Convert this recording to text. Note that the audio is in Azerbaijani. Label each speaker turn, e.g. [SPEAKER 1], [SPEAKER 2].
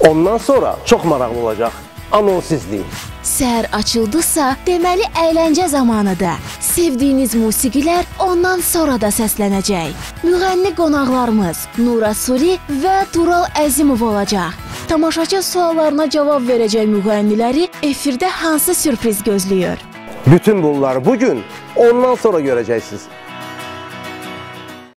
[SPEAKER 1] Ondan sonra çox maraqlı olacaq. Anons izləyin.
[SPEAKER 2] Səhər açıldısa, deməli əyləncə zamanıdır. Sevdiyiniz musiqilər ondan sonra da səslənəcək. Müğənni qonaqlarımız Nura Suri və Tural Əzimov olacaq. Tamaşaçı suallarına cavab verəcək müğənniləri efirdə hansı sürpriz gözləyir?
[SPEAKER 1] Bütün bunları bugün ondan sonra görəcəksiniz.